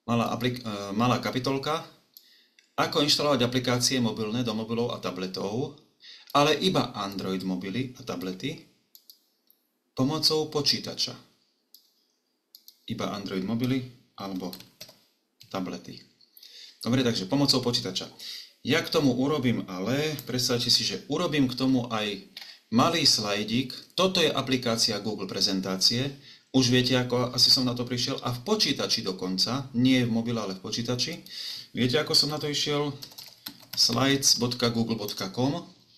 malá kapitolka, ako inštalovať aplikácie mobilné do mobilov a tabletov, ale iba Android mobily a tablety pomocou počítača. Iba Android mobily alebo tablety. Dobre, takže pomocou počítača. Ja k tomu urobím predstavte si, že urobím k tomu aj malý slajdík. Toto je aplikácia Google prezentácie. Už viete, ako asi som na to prišiel. A v počítači dokonca, nie v mobile, ale v počítači. Viete, ako som na to išiel? slides.google.com.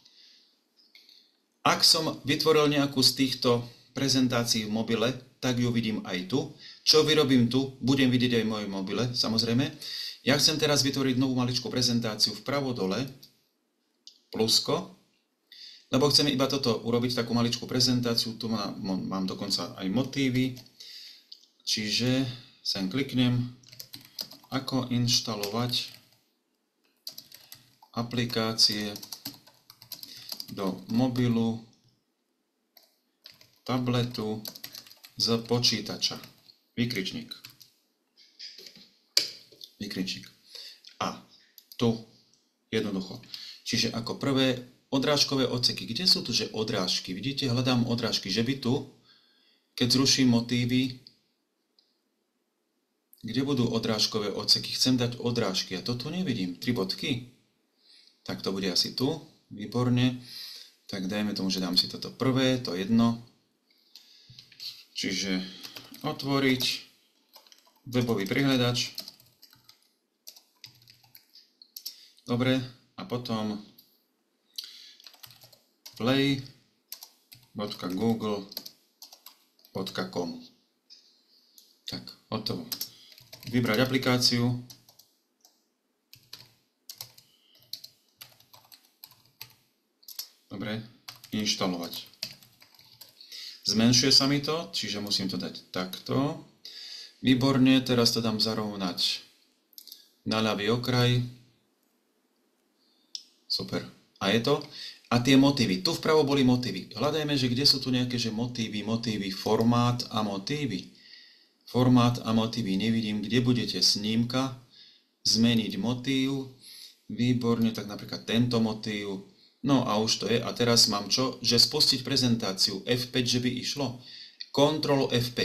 Ak som vytvoril nejakú z týchto prezentácií v mobile, tak ju vidím aj tu. Čo vyrobím tu, budem vidieť aj v mojom mobile, samozrejme. Ja chcem teraz vytvoriť novú maličkú prezentáciu vpravo dole, plusko, lebo chcem iba toto urobiť, takú maličkú prezentáciu. Tu mám dokonca aj motívy, čiže sem kliknem, ako inštalovať aplikácie do mobilu, tabletu z počítača. Výkričník. Výkričník. A tu jednoducho. Čiže ako prvé odrážkové odseky. Kde sú tu, že odrážky? Vidíte, hľadám odrážky. Že by tu, keď zruším motívy, kde budú odrážkové odseky? Chcem dať odrážky. A to tu nevidím. 3 bodky. Tak to bude asi tu. Výborne. Tak dajme tomu, že dám si toto prvé, to jedno. Čiže otvoriť webový prihľadač. Dobre, a potom play.google.com. Tak, hotovo. Vybrať aplikáciu. Dobre, inštalovať. Zmenšuje sa mi to, čiže musím to dať takto. Výborne, teraz to dám zarovnať na ľavý okraj. Super. A je to? A tie motívy. Tu vpravo boli motívy. Hľadajme, že kde sú tu nejaké že motívy, formát a motívy. Formát a motívy. Nevidím, kde budete snímka, zmeniť motív. Výborne, tak napríklad tento motív. No a už to je. A teraz mám čo? Že spustiť prezentáciu. F5, že by išlo. Ctrl F5.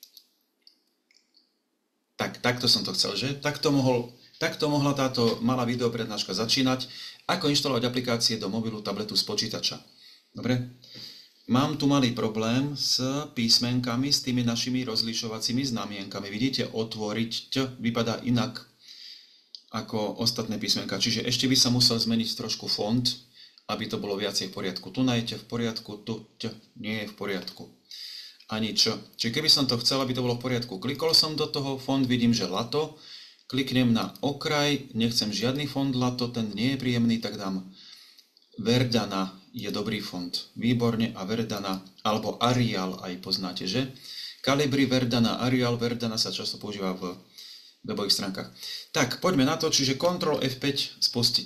Tak, takto som to chcel, že? Takto mohla táto malá videoprednáška začínať. Ako inštalovať aplikácie do mobilu, tabletu z počítača. Dobre? Mám tu malý problém s písmenkami, s tými našimi rozlišovacími znamienkami. Vidíte, otvoriť vypadá inak ako ostatné písmenka. Čiže ešte by sa musel zmeniť trošku font, aby to bolo viacej v poriadku. Tu nájdete v poriadku, tu nie je v poriadku. Ani čo. Čiže keby som to chcel, aby to bolo v poriadku, klikol som do toho, font vidím, že lato, kliknem na okraj, nechcem žiadny font lato, ten nie je príjemný, tak dám Verdana, je dobrý font. Výborne, a Verdana, alebo Arial aj poznáte, že? Calibri, Verdana, Arial, Verdana sa často používa v webových stránkach. Tak, poďme na to, čiže Ctrl F5 spustiť.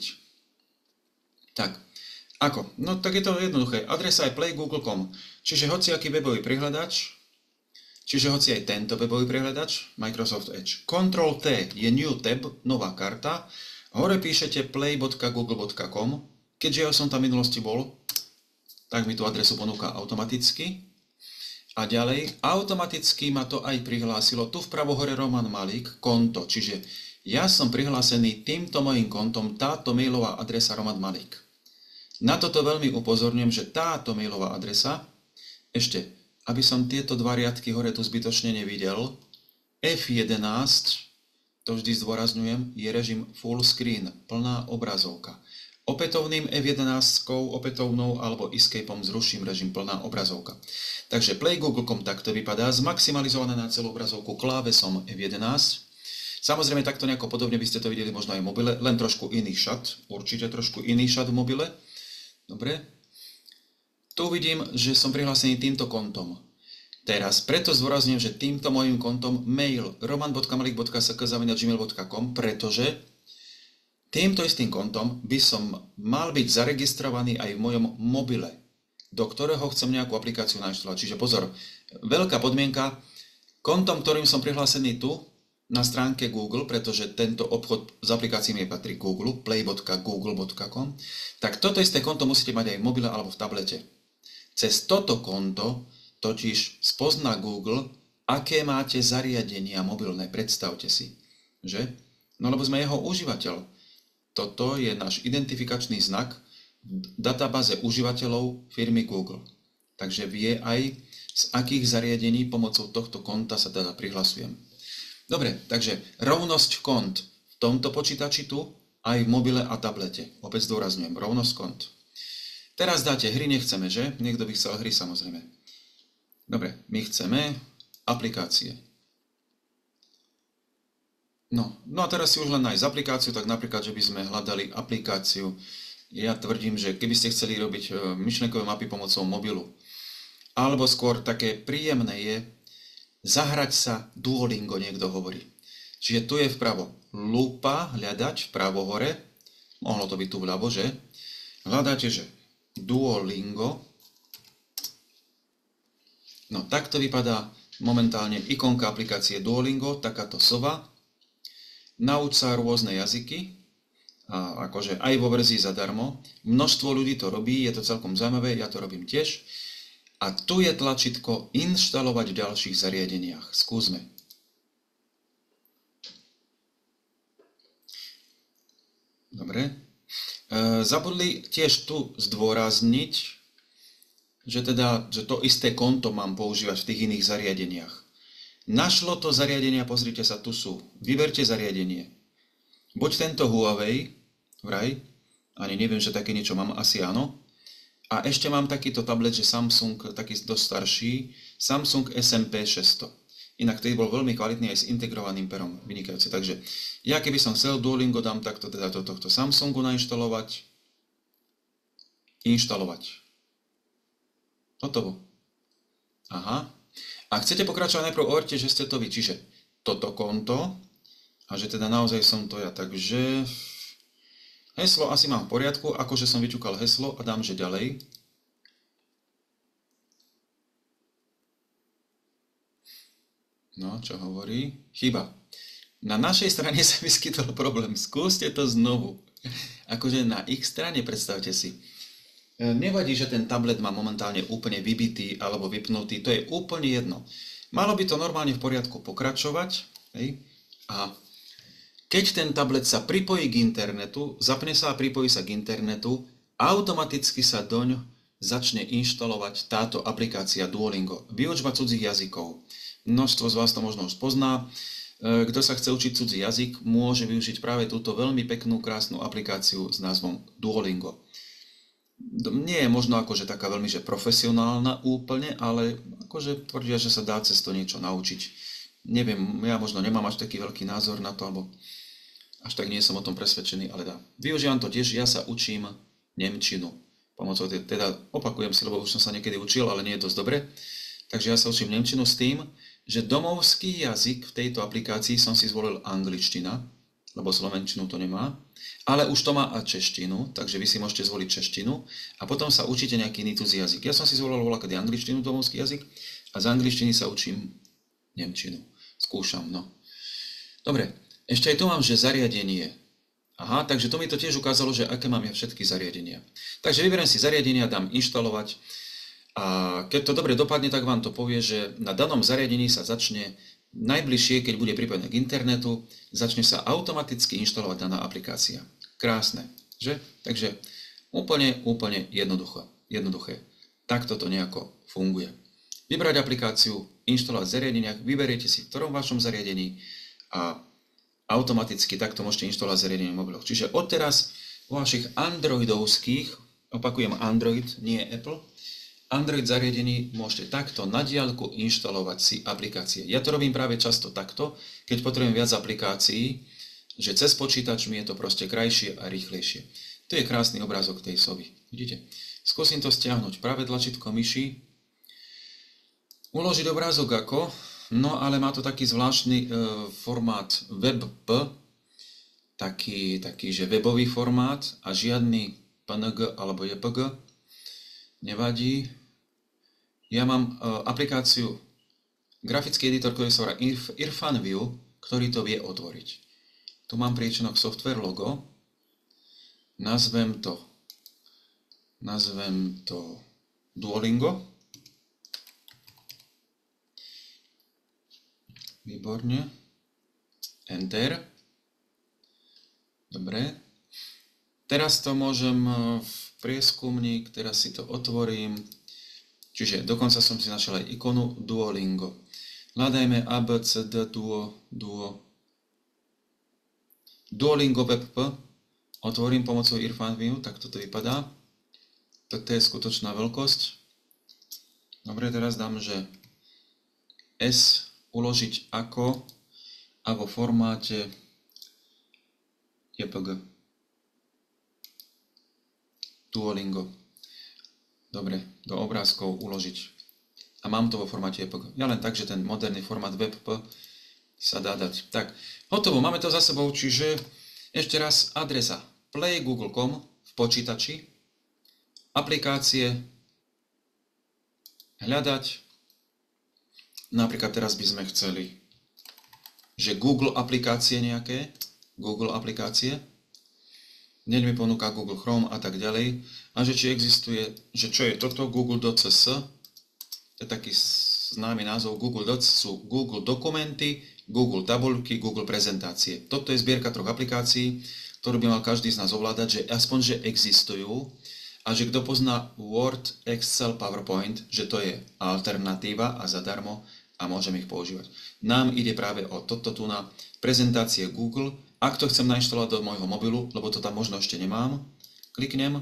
Tak, ako? No tak je to jednoduché. Adresa je play.google.com, čiže hociaký webový prihľadač, čiže hoci aj tento webový prehľadač, Microsoft Edge. Ctrl-T je New Tab, nová karta. Hore píšete play.google.com. Keďže ja som tam v minulosti bol, tak mi tú adresu ponúka automaticky. A ďalej, automaticky ma to aj prihlásilo. Tu vpravo hore Roman Malík, konto. Čiže ja som prihlásený týmto mojím kontom, táto mailová adresa Roman Malík. Na toto veľmi upozorňujem, že táto mailová adresa, ešte aby som tieto dva riadky hore tu zbytočne nevidel, F11, to vždy zdôrazňujem, je režim full screen, plná obrazovka. Opätovným F11, opätovnou alebo escapeom zruším režim plná obrazovka. Takže Play Google.com takto vypadá, zmaximalizované na celú obrazovku klávesom F11. Samozrejme takto nejako podobne by ste to videli možno aj v mobile, len trošku iný šat, určite trošku iný šat v mobile. Dobre. Tu vidím, že som prihlásený týmto kontom. Teraz preto zdôrazňujem, že týmto mojím kontom mail roman.malik.sk@gmail.com, pretože týmto istým kontom by som mal byť zaregistrovaný aj v mojom mobile, do ktorého chcem nejakú aplikáciu nainštalovať. Čiže pozor, veľká podmienka, kontom, ktorým som prihlásený tu, na stránke Google, pretože tento obchod s aplikáciami patrí Google, play.google.com, tak toto isté konto musíte mať aj v mobile alebo v tablete. Cez toto konto totiž spozná Google, aké máte zariadenia mobilné, predstavte si, že? No lebo sme jeho užívateľ. Toto je náš identifikačný znak v databáze užívateľov firmy Google. Takže vie aj, z akých zariadení pomocou tohto konta sa teda prihlasujem. Dobre, takže rovnosť kont v tomto počítači tu, aj v mobile a tablete. Opäť zdôrazňujem, rovnosť kont. Teraz dáte hry, nechceme, že? Niekto by chcel hry, samozrejme. Dobre, my chceme aplikácie. No a teraz si už len nájsť aplikáciu, tak napríklad, že by sme hľadali aplikáciu. Ja tvrdím, že keby ste chceli robiť myšlenkové mapy pomocou mobilu, alebo skôr také príjemné je zahrať sa Duolingo, niekto hovorí. Čiže tu je vpravo lupa, hľadať, vpravo hore, mohlo to byť tu vľavo, že? Hľadáte, že Duolingo. No takto vypadá momentálne ikonka aplikácie Duolingo, takáto sova. Nauč sa rôzne jazyky, a akože aj vo verzii zadarmo. Množstvo ľudí to robí, je to celkom zaujímavé, ja to robím tiež. A tu je tlačítko inštalovať v ďalších zariadeniach. Skúsme. Dobre. Zabudli tiež tu zdôrazniť, že to isté konto mám používať v tých iných zariadeniach. Našlo to zariadenia, pozrite sa, tu sú. Vyberte zariadenie. Buď tento Huawei, vraj, ani neviem, že také niečo mám, asi áno. A ešte mám takýto tablet, že Samsung, taký dosť starší, Samsung SMP 600. Inak to bol veľmi kvalitný aj s integrovaným perom, vynikajúce. Takže ja keby som chcel Duolingo, dám takto teda do tohto Samsungu nainštalovať. Inštalovať. Hotovo. Aha. A chcete pokračovať, najprv overte, že ste to vy, čiže toto konto a že teda naozaj som to ja. Takže heslo asi mám v poriadku, akože som vyťukal heslo a dám, že ďalej. No, čo hovorí? Chyba. Na našej strane sa vyskytol problém. Skúste to znovu. Akože na ich strane, predstavte si. Nevadí, že ten tablet má momentálne úplne vybitý alebo vypnutý, to je úplne jedno. Malo by to normálne v poriadku pokračovať, hej? A keď ten tablet sa pripojí k internetu, zapne sa a pripojí sa k internetu, automaticky sa doň začne inštalovať táto aplikácia Duolingo. Výučba cudzích jazykov. Množstvo z vás to možno už pozná. Kto sa chce učiť cudzí jazyk, môže využiť práve túto veľmi peknú, krásnu aplikáciu s názvom Duolingo. Nie je možno akože taká veľmi že profesionálna úplne, ale akože tvrdia, že sa dá cez to niečo naučiť. Neviem, ja možno nemám až taký veľký názor na to, alebo až tak nie som o tom presvedčený, ale dá. Využívam to tiež, ja sa učím nemčinu. Pomocou teda opakujem si, lebo už som sa niekedy učil, ale nie je dosť dobre. Takže ja sa učím nemčinu s tým, že domovský jazyk v tejto aplikácii som si zvolil angličtina, lebo slovenčinu to nemá. Ale už to má a češtinu, takže vy si môžete zvoliť češtinu a potom sa učíte nejaký iný cudzí jazyk. Ja som si zvolil voľakedy angličtinu, domovský jazyk, a z angličtiny sa učím nemčinu. Skúšam, no. Dobre, ešte aj tu mám, že zariadenie. Aha, takže to mi to tiež ukázalo, že aké mám ja všetky zariadenia. Takže vyberiem si zariadenia, dám inštalovať a keď to dobre dopadne, tak vám to povie, že na danom zariadení sa začne najbližšie, keď bude pripojené k internetu, začne sa automaticky inštalovať daná aplikácia. Krásne, že? Takže úplne jednoduché. Takto to nejako funguje. Vybrať aplikáciu, inštalovať v zariadeniach, vyberiete si v ktorom vašom zariadení a automaticky takto môžete inštalovať zariadenie mobilov. Čiže odteraz vo vašich androidovských, opakujem Android, nie Apple, Android zariadení môžete takto na diaľku inštalovať si aplikácie. Ja to robím práve často takto, keď potrebujem viac aplikácií, že cez počítač mi je to proste krajšie a rýchlejšie. To je krásny obrázok tej sovy. Vidíte? Skúsim to stiahnuť. Práve tlačítko myši. Uložiť obrázok ako? No ale má to taký zvláštny formát WebP, taký že webový formát a žiadny PNG alebo JPG. Nevadí. Ja mám aplikáciu, grafický editor, ktorý sa volá IrfanView, ktorý to vie otvoriť. Tu mám priečinok software logo, nazvem to Duolingo. Výborne. Enter. Dobre. Teraz to môžem v prieskumník, teraz si to otvorím. Čiže dokonca som si našiel aj ikonu Duolingo. Hľadajme ABCD Duolingo WebP. Otvorím pomocou Irfan View, tak toto vypadá. Toto je skutočná veľkosť. Dobre, teraz dám, že S uložiť ako a vo formáte JPG. Duolingo. Dobre, do obrázkov uložiť. A mám to vo formáte JPG. Ja len tak, že ten moderný formát WebP sa dá dať. Tak, hotovo, máme to za sebou, čiže ešte raz adresa playgoogle.com v počítači, aplikácie, hľadať. Napríklad teraz by sme chceli, že Google aplikácie nejaké, Google aplikácie, hneď mi ponúka Google Chrome a tak ďalej, a že či existuje, že čo je toto, Google.cs, to je taký známy názov, Google Docs sú Google dokumenty, Google tabuľky, Google prezentácie. Toto je zbierka troch aplikácií, ktorú by mal každý z nás ovládať, že aspoň, že existujú, a že kto pozná Word, Excel, PowerPoint, že to je alternatíva a zadarmo a môžem ich používať. Nám ide práve o toto tu na prezentácie Google. Ak to chcem nainštalovať do môjho mobilu, lebo to tam možno ešte nemám, kliknem.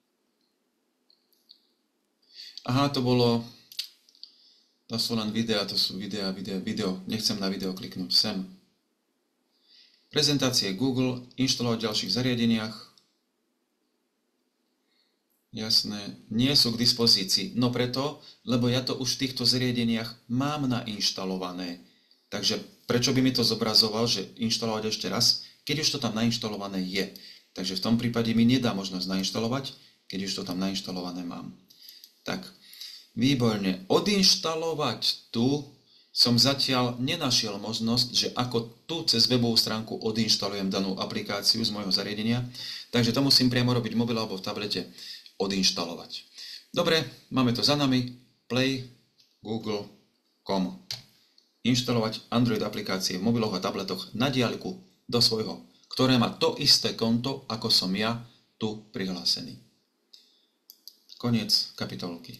Aha, to sú len videá, to sú video. Nechcem na video kliknúť sem. Prezentácie Google, inštalovať v ďalších zariadeniach. Jasné, nie sú k dispozícii. No preto, lebo ja to už v týchto zariadeniach mám nainštalované. Takže prečo by mi to zobrazoval, že inštalovať ešte raz, keď už to tam nainštalované je. Takže v tom prípade mi nedá možnosť nainštalovať, keď už to tam nainštalované mám. Tak, výborne. Odinštalovať tu som zatiaľ nenašiel možnosť, že ako tu cez webovú stránku odinštalujem danú aplikáciu z môjho zariadenia. Takže to musím priamo robiť v mobile alebo v tablete. Odinštalovať. Dobre, máme to za nami. playgoogle.com. Inštalovať Android aplikácie v mobiloch a tabletoch na diaľku do svojho, ktoré má to isté konto, ako som ja tu prihlásený. Koniec kapitolky.